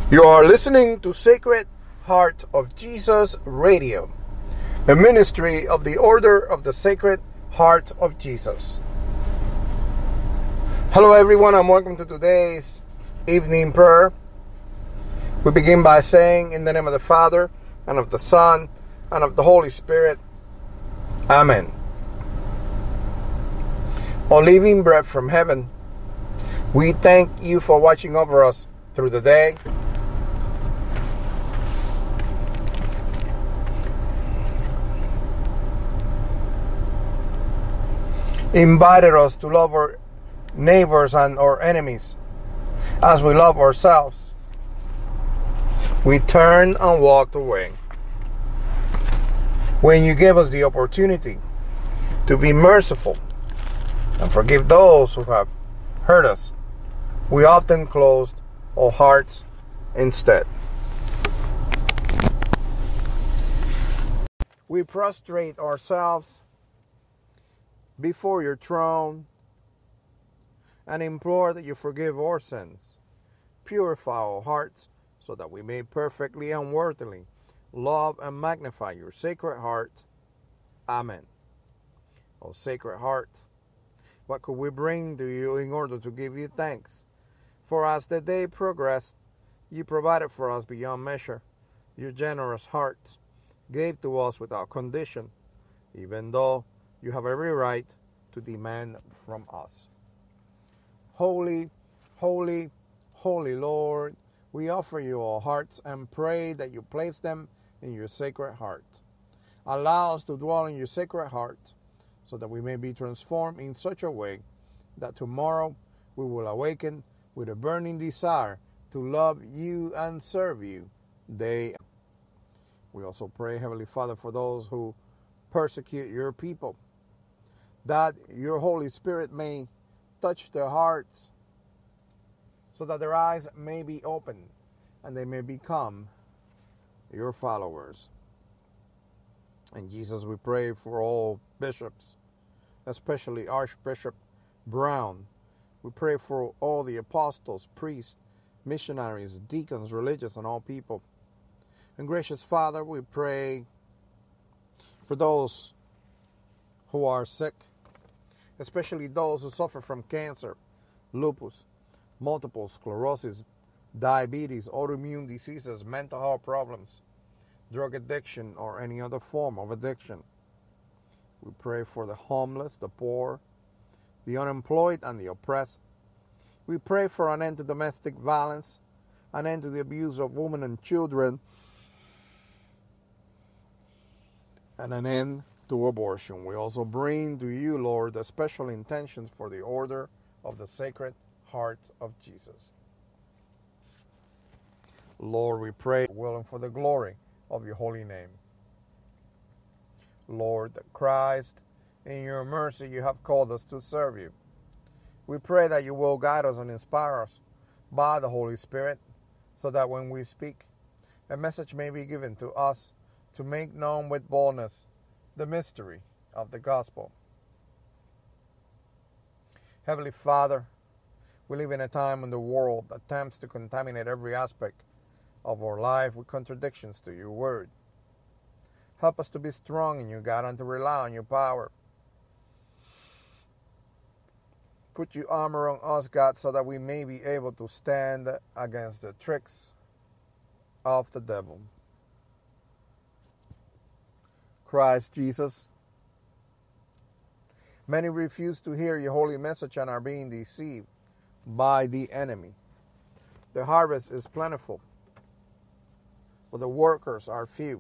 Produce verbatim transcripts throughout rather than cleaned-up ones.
You are listening to Sacred Heart of Jesus Radio, a ministry of the Order of the Sacred Heart of Jesus. Hello everyone, and welcome to today's evening prayer. We begin by saying, in the name of the Father, and of the Son, and of the Holy Spirit. Amen. O living bread from heaven, we thank you for watching over us through the day. Invited us to love our neighbors and our enemies as we love ourselves. We turned and walked away. When you gave us the opportunity to be merciful and forgive those who have hurt us, we often closed our hearts instead. We prostrate ourselves before your throne and implore that you forgive our sins, purify our hearts, so that we may perfectly and worthily love and magnify your sacred heart. Amen. O Sacred Heart, what could we bring to you in order to give you thanks? For as the day progressed, you provided for us beyond measure. Your generous heart gave to us without condition, even though you have every right to demand from us. Holy, holy, holy Lord, we offer you our hearts and pray that you place them in your sacred heart. Allow us to dwell in your sacred heart so that we may be transformed in such a way that tomorrow we will awaken with a burning desire to love you and serve you day. We also pray, Heavenly Father, for those who persecute your people, that your Holy Spirit may touch their hearts so that their eyes may be opened and they may become your followers. And Jesus, we pray for all bishops, especially Archbishop Brown. We pray for all the apostles, priests, missionaries, deacons, religious, and all people. And gracious Father, we pray for those who are sick, especially those who suffer from cancer, lupus, multiple sclerosis, diabetes, autoimmune diseases, mental health problems, drug addiction, or any other form of addiction. We pray for the homeless, the poor, the unemployed, and the oppressed. We pray for an end to domestic violence, an end to the abuse of women and children, and an end to abortion. We also bring to you, Lord, the special intentions for the Order of the Sacred Heart of Jesus. Lord, we pray, will and for the glory of your holy name. Lord, that Christ, in your mercy, you have called us to serve you. We pray that you will guide us and inspire us by the Holy Spirit, so that when we speak, a message may be given to us to make known with boldness the mystery of the gospel. Heavenly Father, we live in a time when the world attempts to contaminate every aspect of our life with contradictions to your word. Help us to be strong in you, God, and to rely on your power. Put your armor on us, God, so that we may be able to stand against the tricks of the devil. Christ Jesus, many refuse to hear your holy message and are being deceived by the enemy. The harvest is plentiful, but the workers are few.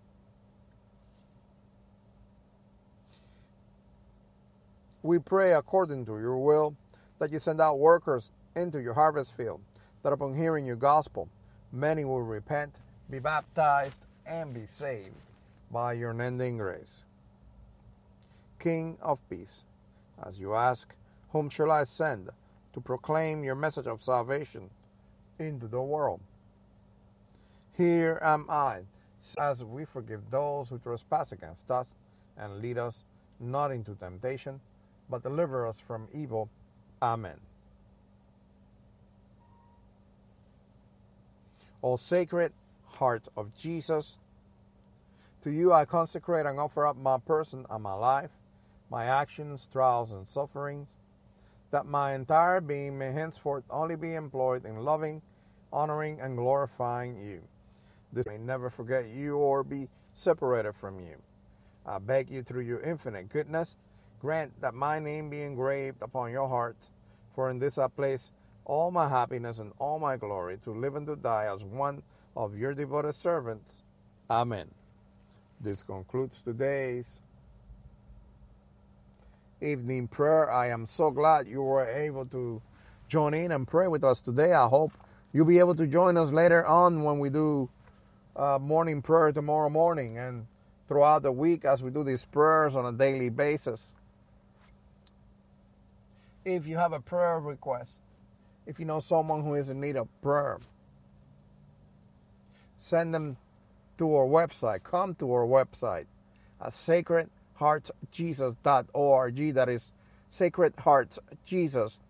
We pray according to your will that you send out workers into your harvest field, that upon hearing your gospel, many will repent, be baptized, and be saved by your unending grace. King of peace, as you ask, whom shall I send to proclaim your message of salvation into the world? Here am I, as we forgive those who trespass against us, and lead us not into temptation, but deliver us from evil. Amen. O Sacred Heart of Jesus, to you I consecrate and offer up my person and my life, my actions, trials, and sufferings, that my entire being may henceforth only be employed in loving, honoring, and glorifying you. This may never forget you or be separated from you. I beg you through your infinite goodness, grant that my name be engraved upon your heart, for in this I place all my happiness and all my glory, to live and to die as one of your devoted servants. Amen. This concludes today's evening prayer. I am so glad you were able to join in and pray with us today. I hope you'll be able to join us later on when we do uh, morning prayer tomorrow morning and throughout the week as we do these prayers on a daily basis. If you have a prayer request, if you know someone who is in need of prayer, send them to our website. Come to our website at sacred hearts jesus dot org. That is sacred hearts jesus